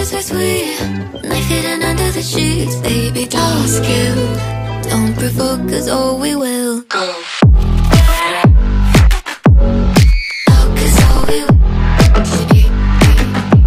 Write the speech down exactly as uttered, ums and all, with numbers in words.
kisses are sweet, knife hidden under the sheets. Baby, don't skill, don't provoke, cause oh we will go.